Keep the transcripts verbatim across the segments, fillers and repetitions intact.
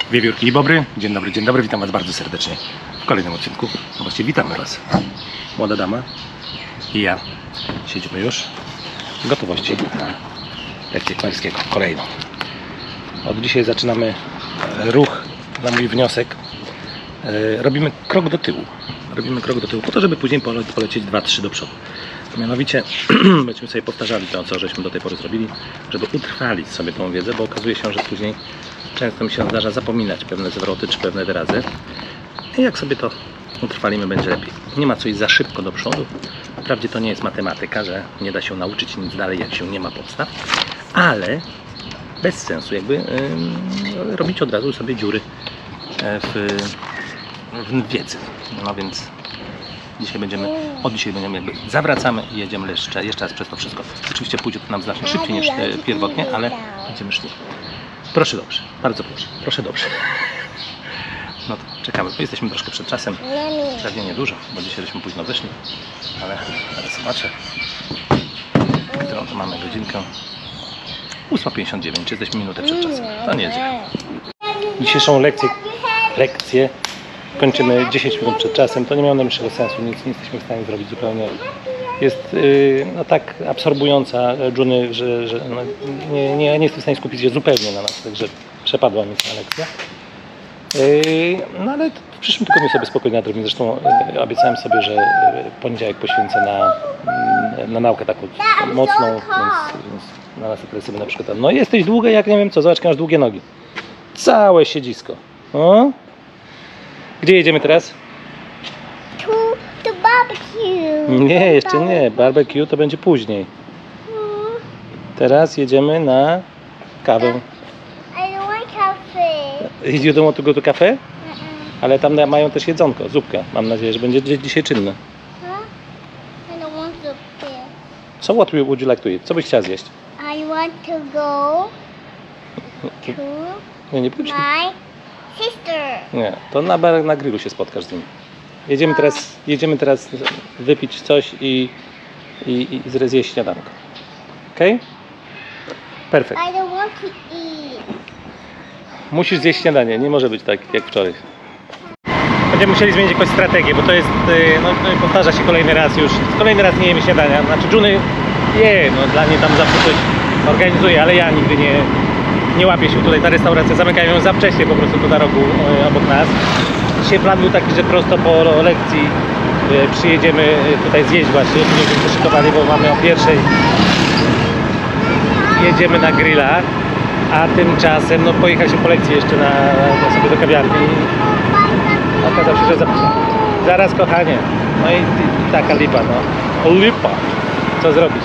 Wiewiórki i bobry, dzień dobry, dzień dobry, witam Was bardzo serdecznie w kolejnym odcinku. No właściwie witamy Was. Młoda dama i ja siedzimy już w gotowości na lekcję kolarskiego, kolejną. Od dzisiaj zaczynamy ruch na mój wniosek. Robimy krok do tyłu. Robimy krok do tyłu po to, żeby później polecieć dwa trzy do przodu. Mianowicie będziemy sobie powtarzali to, co żeśmy do tej pory zrobili, żeby utrwalić sobie tą wiedzę, bo okazuje się, że później często mi się zdarza zapominać pewne zwroty czy pewne wyrazy. I jak sobie to utrwalimy, będzie lepiej. Nie ma co iść za szybko do przodu. Wprawdzie to nie jest matematyka, że nie da się nauczyć nic dalej, jak się nie ma podstaw, ale bez sensu jakby yy, robić od razu sobie dziury w, w wiedzy. No więc dzisiaj będziemy, od dzisiaj będziemy jakby zawracamy i jedziemy jeszcze, jeszcze raz przez to wszystko. Oczywiście pójdzie to nam znacznie szybciej niż pierwotnie, ale będziemy szli. Proszę dobrze, bardzo proszę, proszę dobrze. No to czekamy, bo jesteśmy troszkę przed czasem, pewnie niedużo, bo dzisiaj żeśmy późno wyszli, ale teraz zobaczę, którą to mamy godzinkę. ósma pięćdziesiąt dziewięć, jesteśmy minutę przed czasem, to nie jest źle. Dzisiejszą lekcję, lekcję kończymy dziesięć minut przed czasem, to nie miało najmniejszego sensu, nic nie jesteśmy w stanie zrobić zupełnie. Jest yy, no, tak absorbująca Juny, że, że no, nie, nie, nie jestem w stanie skupić się zupełnie na nas, także przepadła mi ta lekcja. Yy, no ale w przyszłym tygodniu sobie spokojnie nadrobimy, zresztą yy, obiecałem sobie, że yy, poniedziałek poświęcę na, yy, na naukę taką mocną, więc, więc na następne sobie na przykład no jesteś długa jak nie wiem co, zobacz, masz długie nogi. Całe siedzisko. O? Gdzie jedziemy teraz? To, to barbecue. Nie, jeszcze nie. Barbecue to będzie później. Teraz jedziemy na kawę. I don't want coffee. You don't want to go to cafe? Uh-uh. Ale tam mają też jedzonko, zupka. Mam nadzieję, że będzie dzisiaj czynne. Huh? I don't want to be. So what would you like to eat? Co byś chciała zjeść? I want to go to Nie, nie pójdź. my sister. Nie, to na, bar, na grillu się spotkasz z nim. Jedziemy teraz, jedziemy teraz wypić coś i, i, i zjeść śniadanko. Okej? Okay? Perfekt. I don't want to eat. Musisz zjeść śniadanie, nie może być tak jak wczoraj. Będziemy musieli zmienić jakąś strategię, bo to jest, no, no powtarza się kolejny raz już. Kolejny raz nie jemy śniadania. Znaczy Juny je, no dla mnie tam zawsze coś organizuje, ale ja nigdy nie, nie łapię się tutaj. Ta restauracja zamykają ją za wcześnie po prostu tu na rogu e, obok nas. Dzisiaj plan był taki, że prosto po lekcji e, przyjedziemy tutaj zjeść właśnie. Będziemy wyszykowani, bo mamy o pierwszej. Jedziemy na grilla, a tymczasem no, pojechaliśmy po lekcji jeszcze na, na sobie do kawiarni. Okazał się, że za... zaraz kochanie. No i, i taka lipa, no. Lipa. Co zrobić?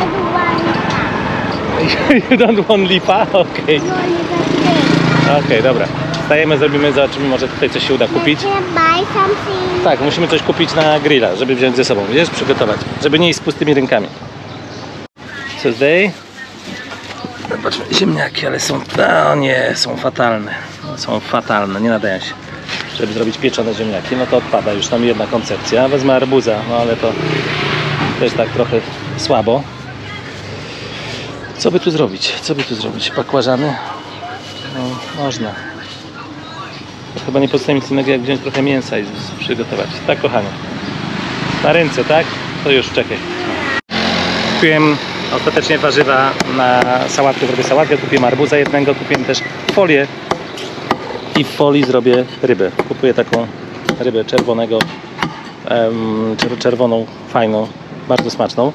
You don't want lipa? Okej. No, Okej, okay, dobra. Stajemy, zrobimy, zobaczymy, może tutaj coś się uda kupić. buy something. Tak, musimy coś kupić na grilla, żeby wziąć ze sobą, wiesz, przygotować. Żeby nie iść z pustymi rękami. Co tutaj? Zobaczmy, ziemniaki, ale są, no nie, są fatalne. Są fatalne, nie nadają się. Żeby zrobić pieczone ziemniaki, no to odpada już tam jedna koncepcja. Wezmę arbuza, no ale to też tak trochę słabo. Co by tu zrobić? Co by tu zrobić? Bakłażany? No, można. To chyba nie pozostaje nic innego jak wziąć trochę mięsa i przygotować. Tak, kochanie. Na ręce, tak? To już czekaj. Kupiłem ostatecznie warzywa na sałatkę, zrobię sałatkę. Kupiłem arbuza jednego, kupiłem też folię. I w folii zrobię rybę. Kupuję taką rybę czerwonego, czerwoną, fajną, bardzo smaczną.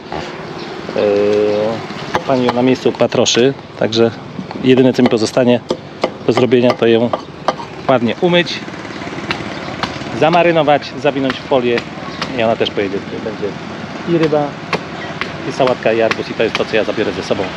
Pani ją na miejscu patroszy, także jedyne co mi pozostanie do zrobienia to ją ładnie umyć, zamarynować, zawinąć w folię i ona też pojedzie. Będzie i ryba, i sałatka, i arbuz i to jest to co ja zabiorę ze sobą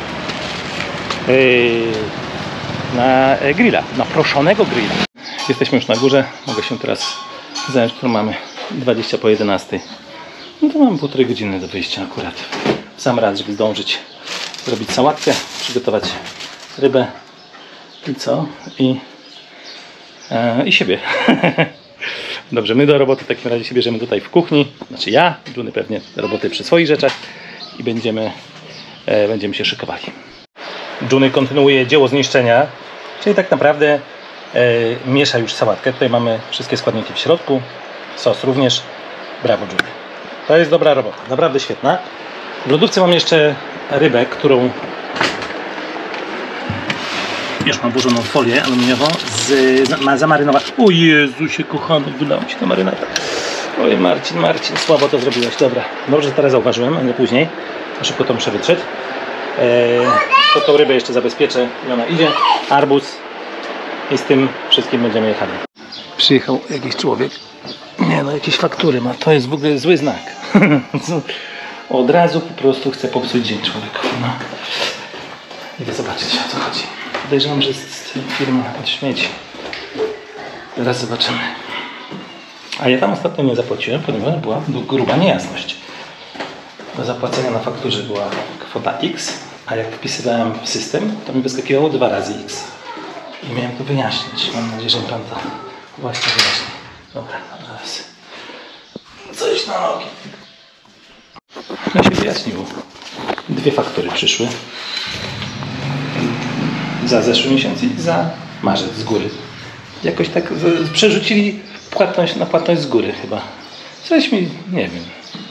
na grilla, na proszonego grilla. Jesteśmy już na górze, mogę się teraz zająć, którą mamy dwadzieścia po jedenastej. No to mamy półtorej godziny do wyjścia akurat. W sam raz, żeby zdążyć zrobić sałatkę, przygotować rybę i co? I, e, i siebie. Dobrze, my do roboty w takim razie się bierzemy tutaj w kuchni. Znaczy ja, Juny pewnie do roboty przy swoich rzeczach i będziemy, e, będziemy się szykowali. Juny kontynuuje dzieło zniszczenia, czyli tak naprawdę miesza już sałatkę. Tutaj mamy wszystkie składniki w środku. Sos również. Brawo, Julie. To jest dobra robota. Naprawdę świetna. W lodówce mam jeszcze rybę, którą już mam włożoną w folię aluminiową. Z, ma zamarynować. O Jezusie kochany, wylał mi się ta marynata. Oj Marcin, Marcin, słabo to zrobiłeś. Dobra, dobrze, że teraz zauważyłem, a nie później. Szybko to muszę wytrzeć. Eee, to tą rybę jeszcze zabezpieczę i ona idzie. Arbuz i z tym wszystkim będziemy jechali. Przyjechał jakiś człowiek. Nie no, jakieś faktury ma. To jest w ogóle zły znak. Od razu po prostu chce popsuć dzień człowiekowi. No. Idę zobaczyć, o co chodzi. Podejrzewam, że z firmy od śmieci. Teraz zobaczymy. A ja tam ostatnio nie zapłaciłem, ponieważ była gruba niejasność. Do zapłacenia na fakturze była kwota X, a jak wpisywałem w system, to mi wyskakiwało dwa razy X. I miałem to wyjaśnić. Mam nadzieję, że mi pan to właśnie wyjaśni. Dobra, zaraz. Coś na nogi. No się wyjaśniło. Dwie faktury przyszły. Za zeszły miesiąc i za marzec z góry. Jakoś tak przerzucili płatność na płatność z góry chyba. Coś mi, nie wiem.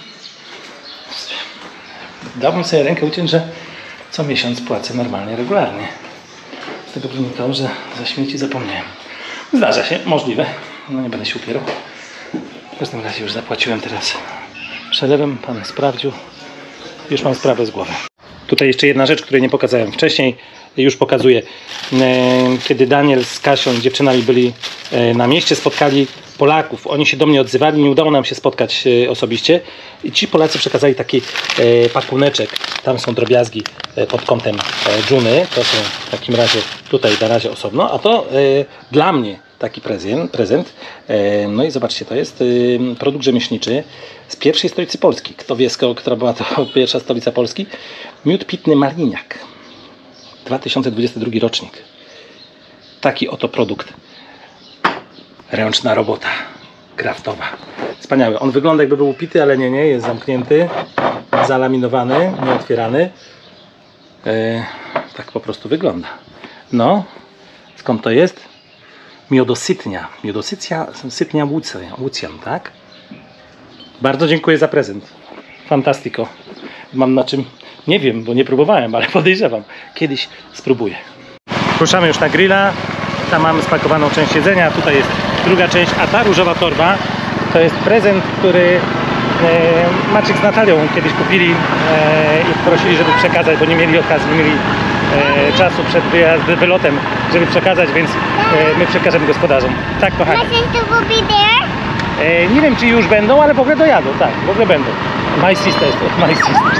Dałbym sobie rękę uciąć, że co miesiąc płacę normalnie, regularnie. Z tego wynikało, że za śmieci zapomniałem. Zdarza się, możliwe. No nie będę się upierał. W każdym razie już zapłaciłem teraz przelewem. Pan sprawdził. Już mam sprawę z głowy. Tutaj jeszcze jedna rzecz, której nie pokazałem wcześniej. Już pokazuję. Kiedy Daniel z Kasią, dziewczynami byli na mieście, spotkali Polaków. Oni się do mnie odzywali, nie udało nam się spotkać osobiście. I ci Polacy przekazali taki pakuneczek. Tam są drobiazgi pod kątem Juny. To są w takim razie tutaj na razie osobno. A to dla mnie taki prezent. prezent. No i zobaczcie, to jest produkt rzemieślniczy z pierwszej stolicy Polski. Kto wie, która była to pierwsza stolica Polski? Miód pitny Maliniak. dwa tysiące dwudziesty drugi rocznik. Taki oto produkt. Ręczna robota. Kraftowa. Wspaniały. On wygląda jakby był upity, ale nie, nie. Jest zamknięty. Zalaminowany. Nieotwierany. E, tak po prostu wygląda. No. Skąd to jest? Miodosytnia. Miodosytnia sytnia Łucjan, tak? Bardzo dziękuję za prezent. Fantastico. Mam na czym... Nie wiem, bo nie próbowałem, ale podejrzewam. Kiedyś spróbuję. Ruszamy już na grilla. Tam mamy spakowaną część jedzenia. Tutaj jest druga część, a ta różowa torba to jest prezent, który e, Maciek z Natalią kiedyś kupili e, i prosili, żeby przekazać, bo nie mieli okazji, nie mieli e, czasu przed wyjazdem, wylotem, żeby przekazać, więc e, my przekażemy gospodarzom. Tak, kochani. E, nie wiem, czy już będą, ale w ogóle dojadą. Tak, w ogóle będą. My sisters, my sisters.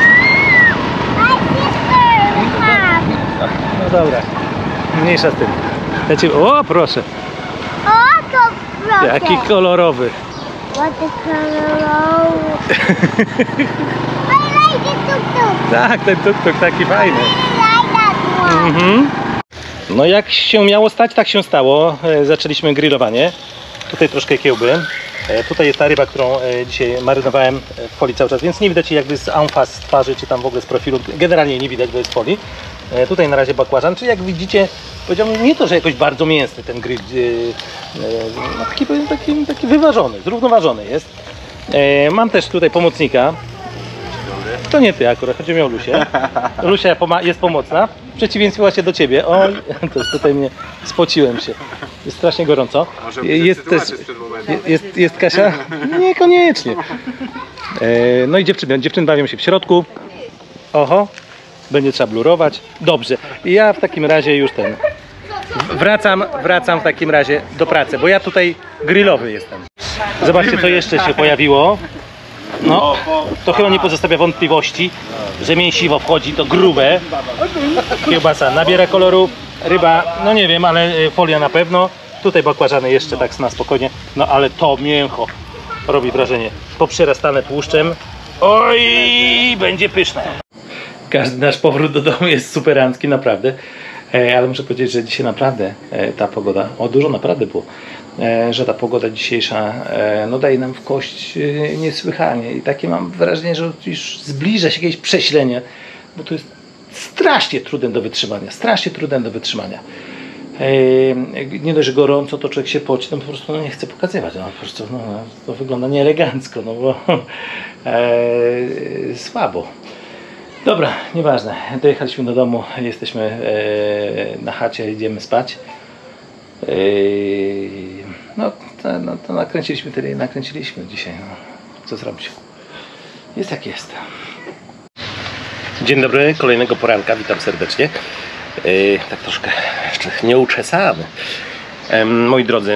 No dobra, mniejsza z tym. Ja ci... O, proszę. O, to proszę. Jaki kolorowy. Ładny kolorowy. I like it, tuk-tuk. Tak, ten tuk-tuk taki fajny. I like that one. Mhm. No jak się miało stać, tak się stało. E, zaczęliśmy grillowanie. Tutaj troszkę kiełby. E, tutaj jest ta ryba, którą e, dzisiaj marynowałem w folii cały czas, więc nie widać jakby z amfas z twarzy, czy tam w ogóle z profilu. Generalnie nie widać, bo jest folii. E, tutaj na razie bakłażan, czyli jak widzicie, powiedziałbym, nie to, że jakoś bardzo mięsny ten grill, e, e, no taki, taki, taki wyważony, zrównoważony jest. E, mam też tutaj pomocnika. To nie ty akurat, chodzi mi o Lusię. Lusia jest pomocna, w przeciwieństwie właśnie do ciebie. Oj, to tutaj mnie spociłem się. Jest strasznie gorąco. Jest, też, jest, jest Kasia? Niekoniecznie. E, no i dziewczyny, dziewczyny bawią się w środku. Oho, będzie trzeba blurować. Dobrze, i ja w takim razie już ten... Wracam, wracam w takim razie do pracy, bo ja tutaj grillowy jestem. Zobaczcie, co jeszcze się pojawiło. No, to chyba nie pozostawia wątpliwości, że mięsiwo wchodzi, to grube. Kiełbasa nabiera koloru, ryba, no nie wiem, ale folia na pewno. Tutaj bakłażany jeszcze tak na spokojnie, no ale to mięcho robi wrażenie. Poprzerastane tłuszczem. Oj, będzie pyszne. Każdy nasz powrót do domu jest superancki, naprawdę. E, ale muszę powiedzieć, że dzisiaj naprawdę e, ta pogoda, o dużo naprawdę było, e, że ta pogoda dzisiejsza e, no daje nam w kość e, niesłychanie. I takie mam wrażenie, że już zbliża się jakieś prześlenie, bo to jest strasznie trudne do wytrzymania, strasznie trudne do wytrzymania. Yy, nie dość, że gorąco, to człowiek się poci, no po prostu no, nie chce pokazywać, no po prostu no, to wygląda nieelegancko, no bo e, słabo. Dobra, nieważne, dojechaliśmy do domu, jesteśmy e, na chacie, idziemy spać. E, no, to, no to nakręciliśmy tyle, nakręciliśmy dzisiaj, no. Co zrobić? Jest jak jest. Dzień dobry, kolejnego poranka, witam serdecznie. Yy, tak troszkę jeszcze nieuczesany. Yy, moi drodzy,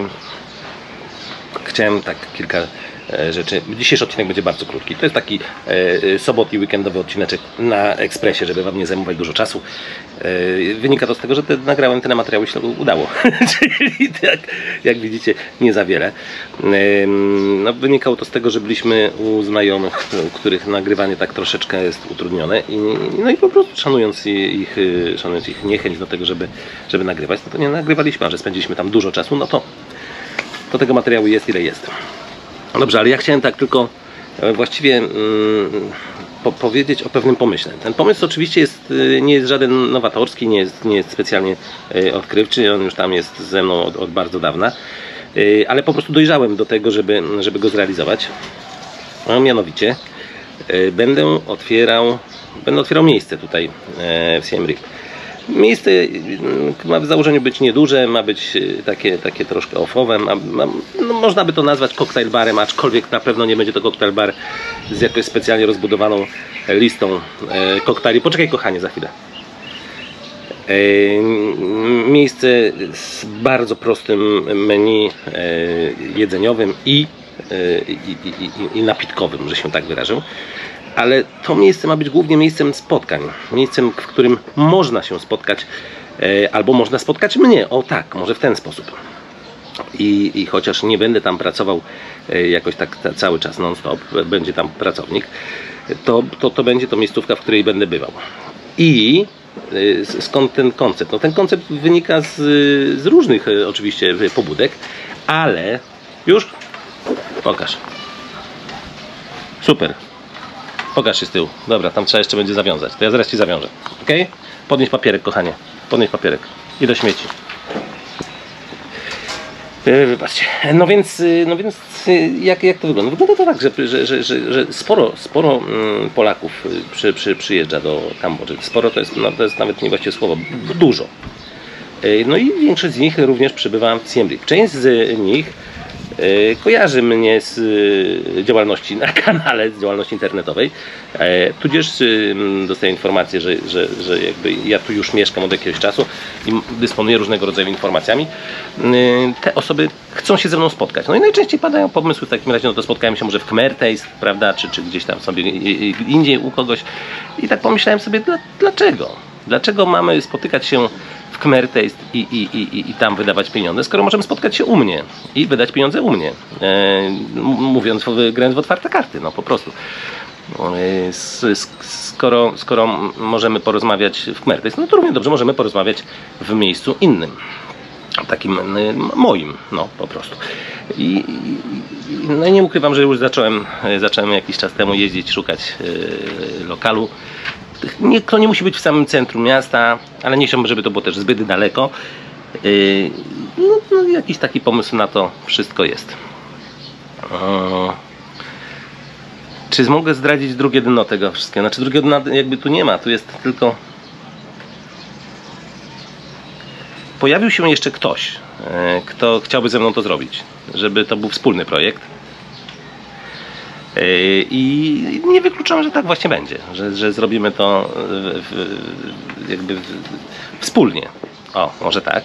chciałem tak kilka e, rzeczy. Dzisiejszy odcinek będzie bardzo krótki. To jest taki e, sobotni, weekendowy odcineczek na ekspresie, żeby wam nie zajmować dużo czasu. E, wynika to z tego, że te, nagrałem te materiały, się udało. Czyli jak, jak widzicie, nie za wiele. E, no, wynikało to z tego, że byliśmy u znajomych, u których nagrywanie tak troszeczkę jest utrudnione. I, no i po prostu szanując ich, szanując ich niechęć do tego, żeby, żeby nagrywać, no to nie nagrywaliśmy, a że spędziliśmy tam dużo czasu, no to to tego materiału jest ile jest. Dobrze, ale ja chciałem tak tylko właściwie mm, po powiedzieć o pewnym pomyśle. Ten pomysł oczywiście jest, nie jest żaden nowatorski, nie jest, nie jest specjalnie odkrywczy, on już tam jest ze mną od, od bardzo dawna, ale po prostu dojrzałem do tego, żeby, żeby go zrealizować. A mianowicie będę otwierał, będę otwierał miejsce tutaj w Siem Reap. Miejsce ma w założeniu być nieduże, ma być takie, takie troszkę offowe, ma, ma, no można by to nazwać koktajl barem, aczkolwiek na pewno nie będzie to koktajl bar z jakoś specjalnie rozbudowaną listą e, koktajli. Poczekaj kochanie, za chwilę. E, miejsce z bardzo prostym menu e, jedzeniowym i, e, i, i, i, i napitkowym, że się tak wyrażę. Ale to miejsce ma być głównie miejscem spotkań. Miejscem, w którym można się spotkać, e, albo można spotkać mnie. O tak, może w ten sposób. I, i chociaż nie będę tam pracował e, jakoś tak ta, cały czas non-stop, będzie tam pracownik, to, to, to będzie to miejscówka, w której będę bywał. I e, skąd ten koncept? No ten koncept wynika z, z różnych e, oczywiście pobudek, ale już pokaż. Super. Pokaż się z tyłu. Dobra, tam trzeba jeszcze będzie zawiązać. To ja zaraz ci zawiążę. Ok? Podnieś papierek, kochanie. Podnieś papierek. I do śmieci. Yy, wybaczcie. No więc, no więc jak, jak to wygląda? Wygląda to tak, że, że, że, że, że sporo, sporo Polaków przy, przy, przyjeżdża do Kambodży. Sporo to jest, no, to jest nawet nie właściwie słowo. Dużo. Yy, no i większość z nich również przybywa w Siem Reap. Część z nich kojarzy mnie z działalności na kanale, z działalności internetowej, tudzież dostaję informację, że, że, że jakby ja tu już mieszkam od jakiegoś czasu i dysponuję różnego rodzaju informacjami. Te osoby chcą się ze mną spotkać. No i najczęściej padają pomysły w takim razie, no to spotkałem się może w Khmer Taste, prawda, czy, czy gdzieś tam sobie indziej u kogoś i tak pomyślałem sobie, dlaczego? Dlaczego mamy spotykać się w Khmer Taste i, i, i, i tam wydawać pieniądze, skoro możemy spotkać się u mnie i wydać pieniądze u mnie, e, mówiąc, grając w otwarte karty, no po prostu. E, skoro, skoro możemy porozmawiać w Khmer Taste, no to równie dobrze możemy porozmawiać w miejscu innym, takim e, moim, no po prostu. I, i, no i nie ukrywam, że już zacząłem, zacząłem jakiś czas temu jeździć, szukać e, lokalu. Nie, to nie musi być w samym centrum miasta, ale nie chciałbym, żeby to było też zbyt daleko. Yy, no, no, jakiś taki pomysł na to wszystko jest. Yy. Czy mogę zdradzić drugie dno tego wszystkiego? Znaczy drugiego dna jakby tu nie ma, tu jest tylko... Pojawił się jeszcze ktoś, yy, kto chciałby ze mną to zrobić, żeby to był wspólny projekt. I nie wykluczam, że tak właśnie będzie, że, że zrobimy to w, w, jakby w, wspólnie. O, może tak.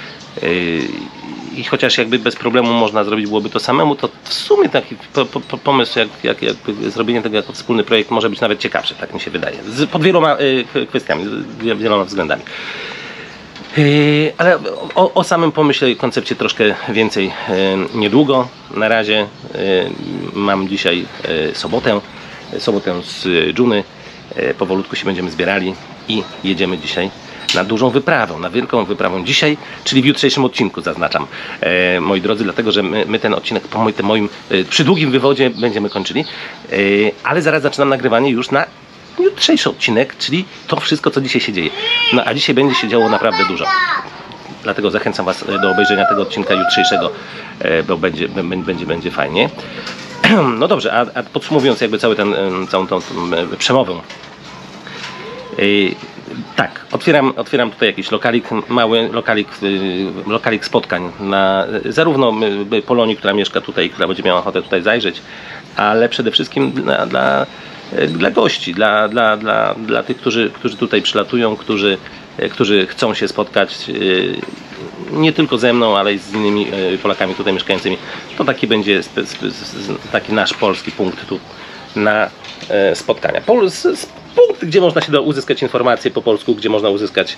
I chociaż jakby bez problemu można zrobić byłoby to samemu, to w sumie taki po, po, pomysł jak, jak, jak zrobienie tego jako wspólny projekt może być nawet ciekawszy, tak mi się wydaje. Z, pod wieloma kwestiami, wieloma względami. Yy, ale o, o samym pomyśle i koncepcie troszkę więcej yy, niedługo. Na razie yy, mam dzisiaj yy, sobotę, sobotę z Juny. Yy, powolutku się będziemy zbierali i jedziemy dzisiaj na dużą wyprawę, na wielką wyprawę dzisiaj, czyli w jutrzejszym odcinku zaznaczam, yy, moi drodzy, dlatego że my, my ten odcinek po tym moim yy, przy długim wywodzie będziemy kończyli, yy, ale zaraz zaczynam nagrywanie już na jutrzejszy odcinek, czyli to wszystko, co dzisiaj się dzieje. No a dzisiaj będzie się działo naprawdę dużo. Dlatego zachęcam Was do obejrzenia tego odcinka jutrzejszego, bo będzie, będzie, będzie fajnie. No dobrze, a, a podsumowując jakby cały ten, całą tą, tą przemowę. Yy, tak, otwieram, otwieram tutaj jakiś lokalik, mały lokalik, yy, lokalik spotkań na zarówno yy, Polonii, która mieszka tutaj, która będzie miała ochotę tutaj zajrzeć, ale przede wszystkim dla, dla, yy, dla gości, dla, dla, dla, dla tych, którzy, którzy tutaj przylatują, którzy, yy, którzy chcą się spotkać yy, nie tylko ze mną, ale i z innymi yy, Polakami tutaj mieszkającymi. To taki będzie spe, spe, taki nasz polski punkt tu na yy, spotkania. Pol, z, z, punkt, gdzie można się do, uzyskać informacje po polsku, gdzie można uzyskać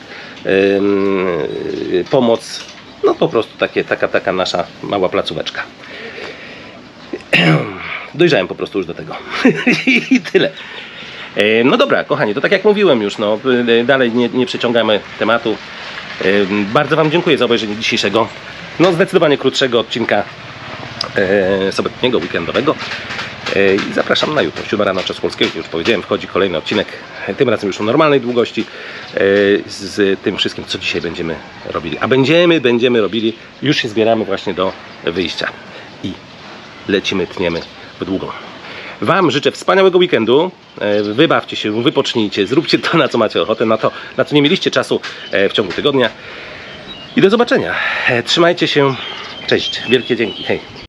yy, pomoc. No po prostu takie, taka, taka nasza mała placóweczka. Dojrzałem po prostu już do tego. I tyle. Yy, no dobra, kochani, to tak jak mówiłem już, no, yy, dalej nie, nie przeciągamy tematu. Yy, bardzo Wam dziękuję za obejrzenie dzisiejszego, no zdecydowanie krótszego odcinka yy, sobotniego, weekendowego. I zapraszam na jutro, siódma rano czas polskiego, już powiedziałem, wchodzi kolejny odcinek, tym razem już o normalnej długości, z tym wszystkim, co dzisiaj będziemy robili. A będziemy, będziemy robili, już się zbieramy właśnie do wyjścia i lecimy, tniemy w długą. Wam życzę wspaniałego weekendu, wybawcie się, wypocznijcie, zróbcie to, na co macie ochotę, na to, na co nie mieliście czasu w ciągu tygodnia i do zobaczenia. Trzymajcie się, cześć, wielkie dzięki, hej.